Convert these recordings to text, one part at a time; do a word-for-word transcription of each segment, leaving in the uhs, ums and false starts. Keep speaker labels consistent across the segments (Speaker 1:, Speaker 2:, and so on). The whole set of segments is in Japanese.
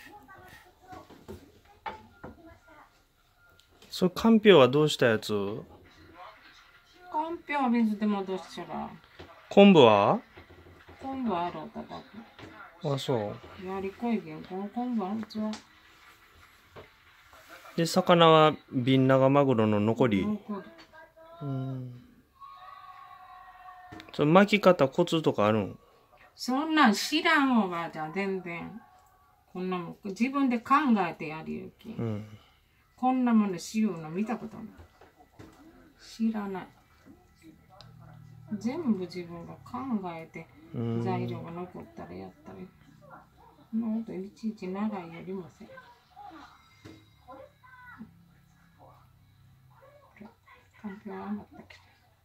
Speaker 1: それ、かんぴょうはどうしたやつ？
Speaker 2: かんぴょうは水で戻しちゃら。
Speaker 1: 昆布は？
Speaker 2: 昆布あるたば
Speaker 1: あ、そう。
Speaker 2: やりこいげん、この昆布あるつは。
Speaker 1: で、魚はビンナガマグロの残り。
Speaker 2: 残り。
Speaker 1: うん。その巻き方コツとかあるん？
Speaker 2: そんなん知らんおばあちゃん、全然。こんなもん、自分で考えてやりゆき。
Speaker 1: うん。
Speaker 2: こんなものしようの見たことない。知らない。全部自分が考えて材料が残ったらやったり。そのこといちいち長いよりもせん。かんぴょう余ったけど。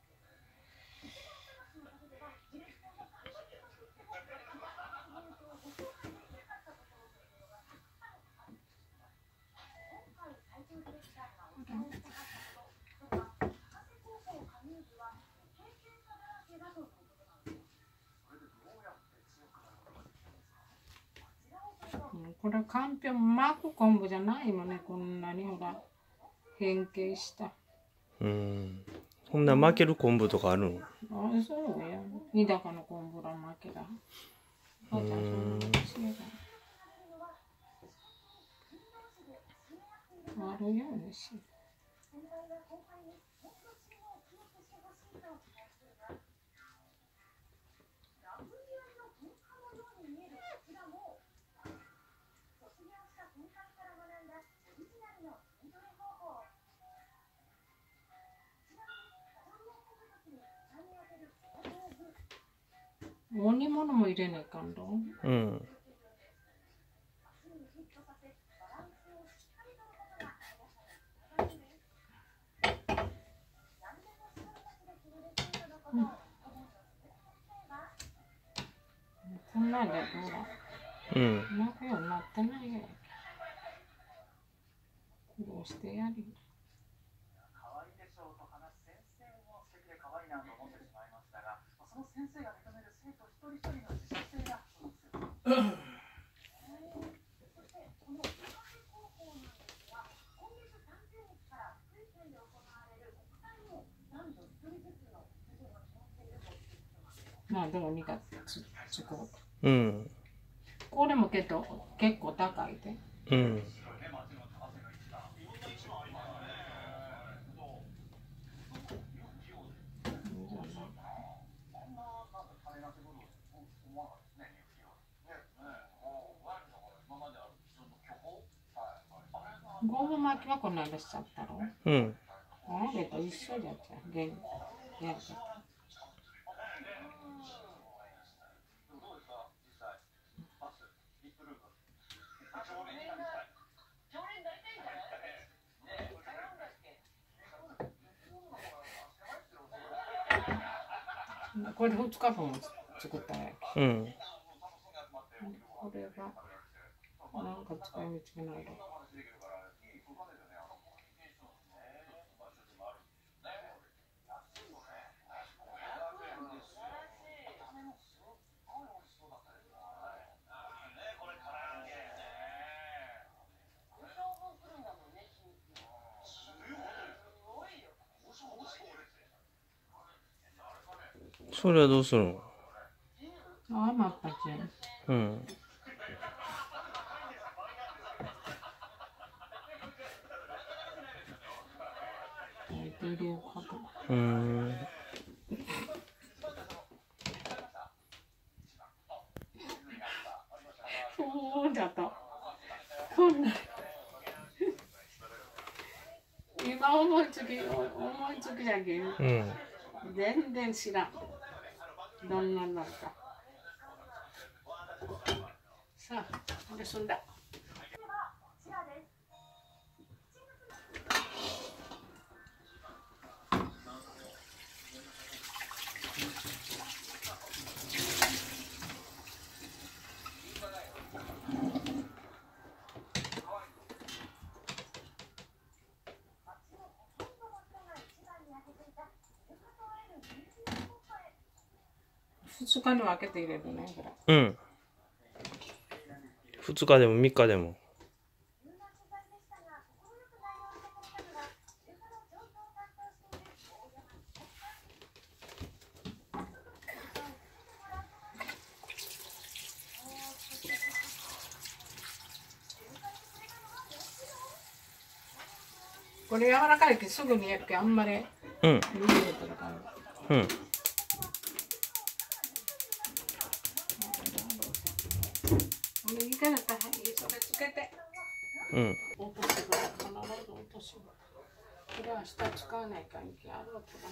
Speaker 2: これかんぴょう巻く昆布じゃないもんね、こんなにほら変形した。
Speaker 1: うん。ほんな巻ける昆布とかあるん？
Speaker 2: あ、そうや。日高の昆布ら巻けら。ばあちゃんそんなの知らない。あるようにし。お煮物も入れないかんろ。
Speaker 1: うん。
Speaker 2: うん、こんなんでどうだ。
Speaker 1: うん。
Speaker 2: 泣くようになってないよ。苦労してやり。
Speaker 3: 可愛いでしょうと話す先生も素敵で可愛いなと思ってしまいましたが、その先生が認める生徒一人一人の自主性がその強さ。そしてこの高校なんですが、今月さんじゅうにちから福井県で行われる国体も男女一人ずつの出場が決まっているということなんです。
Speaker 2: まあでもにがつつこ
Speaker 1: う。うん。
Speaker 2: これもけど結構高いで。
Speaker 1: うん。
Speaker 2: ゴム巻きはこの間しちゃったろ。
Speaker 1: うん。
Speaker 2: あれと一緒じゃった。ゲンやる。これでふつかかんも作ったや
Speaker 1: うん。
Speaker 2: これがなんか使い道がないの。
Speaker 1: それはどうするの？
Speaker 2: あ、まったち。
Speaker 1: うん。
Speaker 2: 入れようかと。
Speaker 1: うん。
Speaker 2: そうだと。こんな。今思いつき、思いつきだけど、
Speaker 1: うん。
Speaker 2: 全然知らん。どんなになるか。さあ、これ済んだ。ふつかに分けて入れるね、これ。
Speaker 1: うん。 ふつかでもみっかでも。
Speaker 2: これ柔らかいけどすぐ煮えるけどあんまり
Speaker 1: うん。
Speaker 2: 水入れたらかん
Speaker 1: うん。
Speaker 2: お右からたそれつけて
Speaker 1: うん。
Speaker 2: 落としてくれ必ず落としこれは下使わない関係あるわけだ。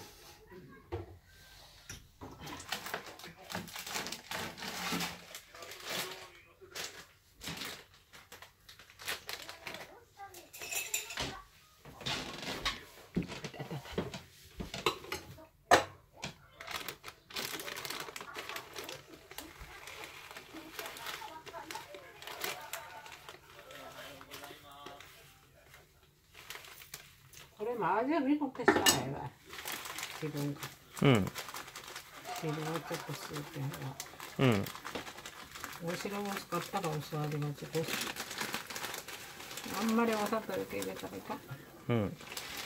Speaker 2: これも味を見とってしたらええわ。自分が。
Speaker 1: うん。
Speaker 2: 汁をちょっと吸うてんが。
Speaker 1: うん。
Speaker 2: お汁も使ったらお酢味がちょっとあんまりお砂糖だけ入れたらいかん。
Speaker 1: うん。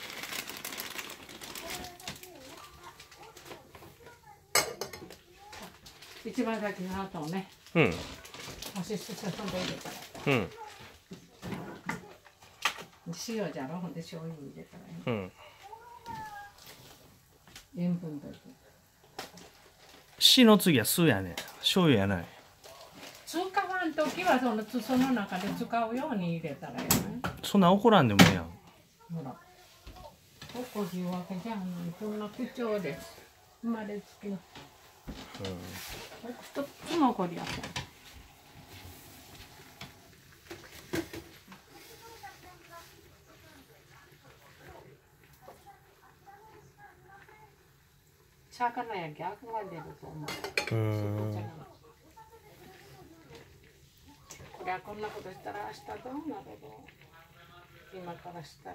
Speaker 2: 一番先の後をね。
Speaker 1: うん。
Speaker 2: おしすそんで入れたら。
Speaker 1: うん。
Speaker 2: 塩じゃろ、ほんで醤油入れたらいい。
Speaker 1: うん。
Speaker 2: 塩分だけ。
Speaker 1: しの次は酢やね。醤油やない。
Speaker 2: 使わんときはそのその中で使うように入れたらいいね。
Speaker 1: そんな怒らんでもええやん。
Speaker 2: ほら。おこじわけじゃん。こんな口調です。生まれつきの。
Speaker 1: うん。
Speaker 2: 一つもこりやせん。魚焼きあくが出ると思う。
Speaker 1: うん。
Speaker 2: これはこんなことしたら明日どうなるの？今からしたら。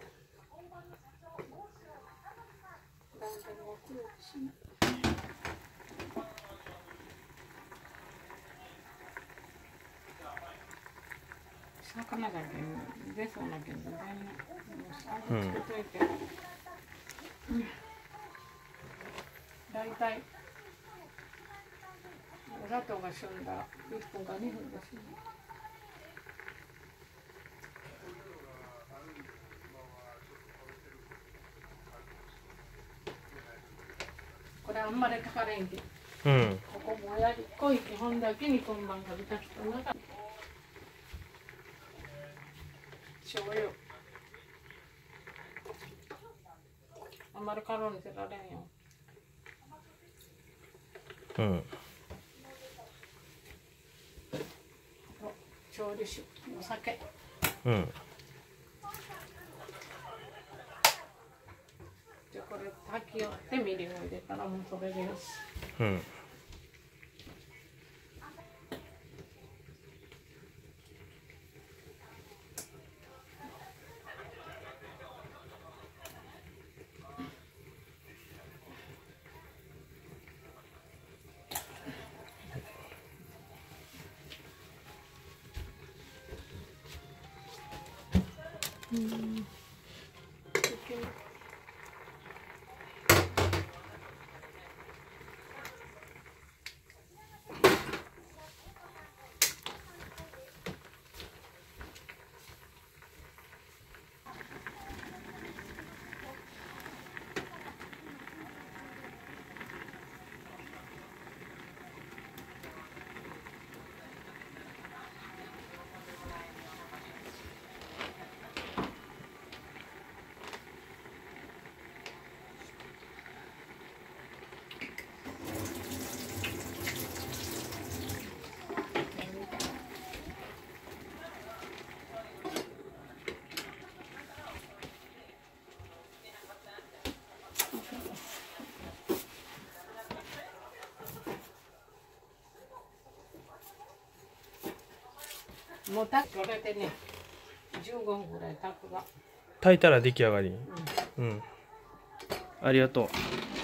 Speaker 2: だんだん来るしな。魚だけ出そうなけどね。もうつけといて。うん。だいたいお砂糖がしゅんだらいっぷんかにふんですね。これあんまりかかれんけ。
Speaker 1: うん。
Speaker 2: ここもやり濃いけほんだけに今晩かけた人の中醤油あんまり辛うにせられんよ。
Speaker 1: うん。
Speaker 2: 調理酒、お酒。
Speaker 1: うん。
Speaker 2: じゃこれ炊き寄ってみりんを入れたらもうそれでよし。
Speaker 1: うん。
Speaker 2: うん。もう炊きこれでね、じゅうごふんぐらい炊くが。
Speaker 1: 炊いたら出来上がり。
Speaker 2: うん。
Speaker 1: うん。ありがとう。